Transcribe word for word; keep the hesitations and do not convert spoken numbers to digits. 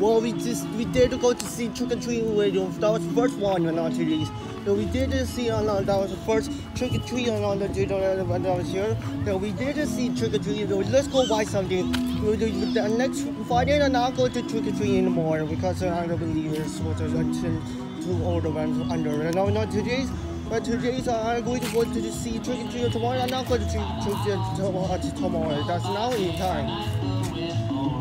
Well, we just we did go to see Trick or Treat Radio. That was the first one, you know, series. So we did see on uh, that was the first Trick or Treat on the when I was here. So we did see Trick or Treat. So let's go buy something. The next Friday, I'm not going to Trick or Treat anymore because I don't believe it's what until too old and under. And no, not today's. But today's uh, I'm going to go to see Trick or Treat tomorrow. I'm not going to Trick or Treat tomorrow. That's now in time.